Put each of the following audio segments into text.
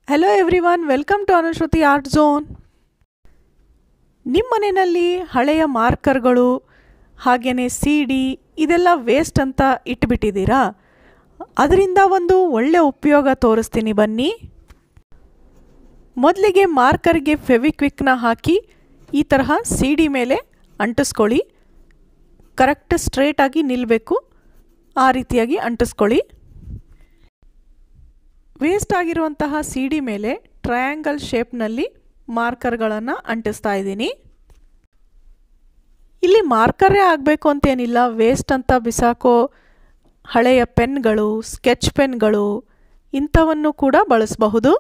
Hello everyone, welcome to Anushruti Art Zone. ನಿಮ್ಮ ಮನೆಯಲ್ಲಿ ಹಳೆಯ ಮಾರ್ಕರ್ಗಳು ಹಾಗೇನೇ ಸಿಡಿ ಇದೆಲ್ಲ ವೇಸ್ಟ್ ಅಂತ ಇಟ್ಬಿಟ್ಟಿದ್ದೀರಾ? ಅದರಿಂದ ಒಂದು ಒಳ್ಳೆ ಉಪಯೋಗ ತೋರಿಸ್ತೀನಿ ಬನ್ನಿ. ಮೊದಲಿಗೆ ಮಾರ್ಕರ್ಗೆ ಫೆವಿಕ್ವಿಕ್ನ ಹಾಕಿ ಈ ತರಹ ಸಿಡಿ ಮೇಲೆ ಅಂಟಿಸ್ಕೊಳ್ಳಿ. ಕರೆಕ್ಟ್ ಸ್ಟ್ರೇಟ್ ಆಗಿ ನಿಲ್ಲಬೇಕು, ಆ ರೀತಿಯಾಗಿ ಅಂಟಿಸ್ಕೊಳ್ಳಿ. ವೇಸ್ಟ್ ಆಗಿರುವಂತಹ ಸಿಡಿ ಮೇಲೆ ಟ್ರಯಾಂಗಲ್ ಶೇಪ್ನಲ್ಲಿ ಮಾರ್ಕರ್ಗಳನ್ನು ಅಂಟಿಸ್ತಾ ಇದ್ದೀನಿ. ಇಲ್ಲಿ ಮಾರ್ಕರೇ ಆಗಬೇಕು ಅಂತೇನಿಲ್ಲ, ವೇಸ್ಟ್ ಅಂತ ಬಿಸಾಕೋ ಹಳೆಯ ಪೆನ್ಗಳು, ಸ್ಕೆಚ್ ಪೆನ್ಗಳು ಇಂಥವನ್ನು ಕೂಡ ಬಳಸಬಹುದು.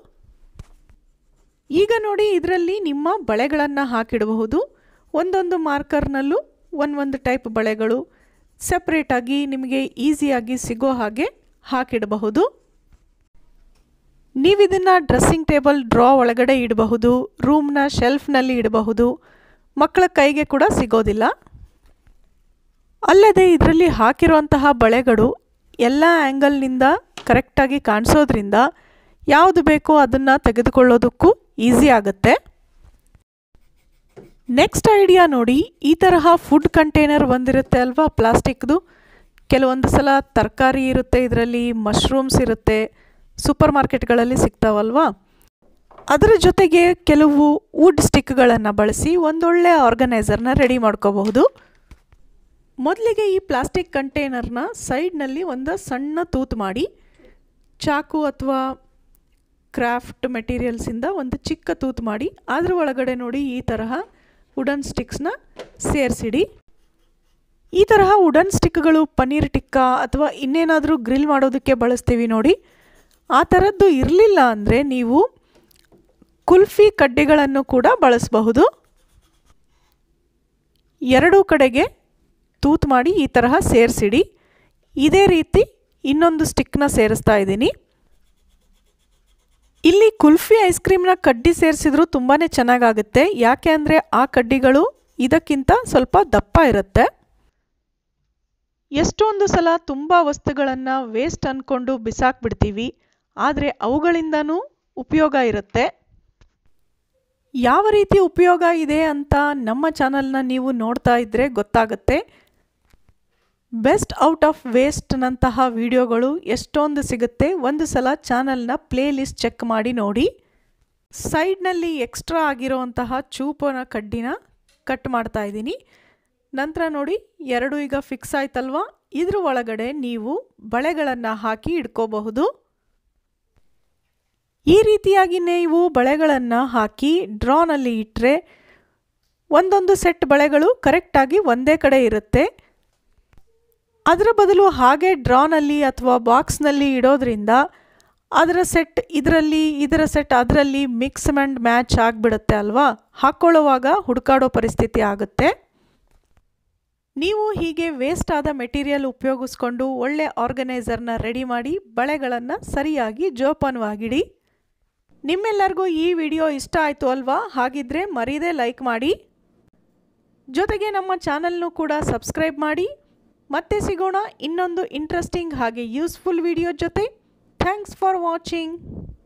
ಈಗ ನೋಡಿ, ಇದರಲ್ಲಿ ನಿಮ್ಮ ಬಳೆಗಳನ್ನು ಹಾಕಿಡಬಹುದು. ಒಂದೊಂದು ಮಾರ್ಕರ್ನಲ್ಲೂ ಒಂದೊಂದು ಟೈಪ್ ಬಳೆಗಳು ಸೆಪ್ರೇಟಾಗಿ ನಿಮಗೆ ಈಸಿಯಾಗಿ ಸಿಗೋ ಹಾಗೆ ಹಾಕಿಡಬಹುದು. ನೀವಿದನ್ನು ಡ್ರೆಸ್ಸಿಂಗ್ ಟೇಬಲ್ ಡ್ರಾ ಒಳಗಡೆ ಇಡಬಹುದು, ರೂಮ್ನ ಶೆಲ್ಫ್ನಲ್ಲಿ ಇಡಬಹುದು, ಮಕ್ಕಳ ಕೈಗೆ ಕೂಡ ಸಿಗೋದಿಲ್ಲ. ಅಲ್ಲದೆ ಇದರಲ್ಲಿ ಹಾಕಿರುವಂತಹ ಬಳೆಗಳು ಎಲ್ಲ ಆ್ಯಂಗಲ್ನಿಂದ ಕರೆಕ್ಟಾಗಿ ಕಾಣಿಸೋದ್ರಿಂದ ಯಾವುದು ಬೇಕೋ ಅದನ್ನು ತೆಗೆದುಕೊಳ್ಳೋದಕ್ಕೂ ಈಸಿ ಆಗುತ್ತೆ. ನೆಕ್ಸ್ಟ್ ಐಡಿಯಾ ನೋಡಿ, ಈ ತರಹ ಫುಡ್ ಕಂಟೈನರ್ ಬಂದಿರುತ್ತೆ ಅಲ್ವಾ ಪ್ಲಾಸ್ಟಿಕ್ದು. ಕೆಲವೊಂದು ಸಲ ತರಕಾರಿ ಇರುತ್ತೆ, ಇದರಲ್ಲಿ ಮಶ್ರೂಮ್ಸ್ ಇರುತ್ತೆ, ಸೂಪರ್ ಮಾರ್ಕೆಟ್ಗಳಲ್ಲಿ ಸಿಗ್ತಾವಲ್ವಾ. ಅದರ ಜೊತೆಗೆ ಕೆಲವು ವುಡ್ ಸ್ಟಿಕ್ಗಳನ್ನು ಬಳಸಿ ಒಂದೊಳ್ಳೆ ಆರ್ಗನೈಸರ್ನ ರೆಡಿ ಮಾಡ್ಕೋಬಹುದು. ಮೊದಲಿಗೆ ಈ ಪ್ಲಾಸ್ಟಿಕ್ ಕಂಟೈನರ್ನ ಸೈಡ್ನಲ್ಲಿ ಒಂದು ಸಣ್ಣ ತೂತು ಮಾಡಿ ಚಾಕು ಅಥವಾ ಕ್ರಾಫ್ಟ್ ಮೆಟೀರಿಯಲ್ಸಿಂದ ಒಂದು ಚಿಕ್ಕ ತೂತು ಮಾಡಿ ಅದರ ಒಳಗಡೆ ನೋಡಿ ಈ ತರಹ ವುಡನ್ ಸ್ಟಿಕ್ಸ್ನ ಸೇರಿಸಿಡಿ. ಈ ತರಹ ವುಡನ್ ಸ್ಟಿಕ್ಗಳು ಪನ್ನೀರ್ ಟಿಕ್ಕಾ ಅಥವಾ ಇನ್ನೇನಾದರೂ ಗ್ರಿಲ್ ಮಾಡೋದಕ್ಕೆ ಬಳಸ್ತೀವಿ ನೋಡಿ. ಆ ಥರದ್ದು ಇರಲಿಲ್ಲ ಅಂದರೆ ನೀವು ಕುಲ್ಫಿ ಕಡ್ಡಿಗಳನ್ನು ಕೂಡ ಬಳಸಬಹುದು. ಎರಡೂ ಕಡೆಗೆ ತೂತು ಮಾಡಿ ಈ ತರಹ ಸೇರಿಸಿಡಿ. ಇದೇ ರೀತಿ ಇನ್ನೊಂದು ಸ್ಟಿಕ್ನ ಸೇರಿಸ್ತಾ ಇದ್ದೀನಿ. ಇಲ್ಲಿ ಕುಲ್ಫಿ ಐಸ್ ಕ್ರೀಮ್ನ ಕಡ್ಡಿ ಸೇರಿಸಿದ್ರೂ ತುಂಬಾ ಚೆನ್ನಾಗಾಗುತ್ತೆ, ಯಾಕೆ ಅಂದರೆ ಆ ಕಡ್ಡಿಗಳು ಇದಕ್ಕಿಂತ ಸ್ವಲ್ಪ ದಪ್ಪ ಇರುತ್ತೆ. ಎಷ್ಟೊಂದು ಸಲ ತುಂಬ ವಸ್ತುಗಳನ್ನು ವೇಸ್ಟ್ ಅಂದ್ಕೊಂಡು ಬಿಸಾಕ್ಬಿಡ್ತೀವಿ, ಆದರೆ ಅವುಗಳಿಂದನೂ ಉಪಯೋಗ ಇರುತ್ತೆ. ಯಾವ ರೀತಿ ಉಪಯೋಗ ಇದೆ ಅಂತ ನಮ್ಮ ಚಾನಲ್ನ ನೀವು ನೋಡ್ತಾ ಇದ್ದರೆ ಗೊತ್ತಾಗುತ್ತೆ. ಬೆಸ್ಟ್ ಔಟ್ ಆಫ್ ವೇಸ್ಟ್ನಂತಹ ವಿಡಿಯೋಗಳು ಎಷ್ಟೊಂದು ಸಿಗುತ್ತೆ. ಒಂದು ಸಲ ಚಾನಲ್ನ ಪ್ಲೇ ಲಿಸ್ಟ್ ಚೆಕ್ ಮಾಡಿ ನೋಡಿ. ಸೈಡ್ನಲ್ಲಿ ಎಕ್ಸ್ಟ್ರಾ ಆಗಿರೋವಂತಹ ಚೂಪನ ಕಡ್ಡಿನ ಕಟ್ ಮಾಡ್ತಾ ಇದ್ದೀನಿ. ನಂತರ ನೋಡಿ, ಎರಡು ಈಗ ಫಿಕ್ಸ್ ಆಯ್ತಲ್ವಾ, ಇದ್ರ ಒಳಗಡೆ ನೀವು ಬಳೆಗಳನ್ನು ಹಾಕಿ ಇಟ್ಕೋಬಹುದು. ಈ ರೀತಿಯಾಗಿ ನೀವು ಬಳೆಗಳನ್ನು ಹಾಕಿ ಡ್ರಾನಲ್ಲಿ ಇಟ್ಟರೆ ಒಂದೊಂದು ಸೆಟ್ ಬಳೆಗಳು ಕರೆಕ್ಟಾಗಿ ಒಂದೇ ಕಡೆ ಇರುತ್ತೆ. ಅದರ ಬದಲು ಹಾಗೆ ಡ್ರಾನಲ್ಲಿ ಅಥವಾ ಬಾಕ್ಸ್ನಲ್ಲಿ ಇಡೋದ್ರಿಂದ ಅದರ ಸೆಟ್ ಇದರಲ್ಲಿ, ಇದರ ಸೆಟ್ ಅದರಲ್ಲಿ ಮಿಕ್ಸ್ ಆ್ಯಂಡ್ ಮ್ಯಾಚ್ ಆಗಿಬಿಡುತ್ತೆ ಅಲ್ವಾ. ಹಾಕ್ಕೊಳ್ಳುವಾಗ ಹುಡುಕಾಡೋ ಪರಿಸ್ಥಿತಿ ಆಗುತ್ತೆ. ನೀವು ಹೀಗೆ ವೇಸ್ಟ್ ಆದ ಮೆಟೀರಿಯಲ್ ಉಪಯೋಗಿಸ್ಕೊಂಡು ಒಳ್ಳೆ ಆರ್ಗನೈಸರ್ನ ರೆಡಿ ಮಾಡಿ ಬಳೆಗಳನ್ನು ಸರಿಯಾಗಿ ಜೋಪಾನವಾಗಿಡಿ. ನಿಮ್ಮೆಲ್ಲರಿಗೂ ಈ ವಿಡಿಯೋ ಇಷ್ಟ ಆಯಿತು ಅಲ್ವಾ? ಹಾಗಿದ್ರೆ ಮರೀದೆ ಲೈಕ್ ಮಾಡಿ, ಜೊತೆಗೆ ನಮ್ಮ ಚಾನಲ್ನು ಕೂಡ ಸಬ್ಸ್ಕ್ರೈಬ್ ಮಾಡಿ. ಮತ್ತೆ ಸಿಗೋಣ ಇನ್ನೊಂದು ಇಂಟ್ರೆಸ್ಟಿಂಗ್ ಹಾಗೆ ಯೂಸ್ಫುಲ್ ವಿಡಿಯೋ ಜೊತೆ. Thanks for watching.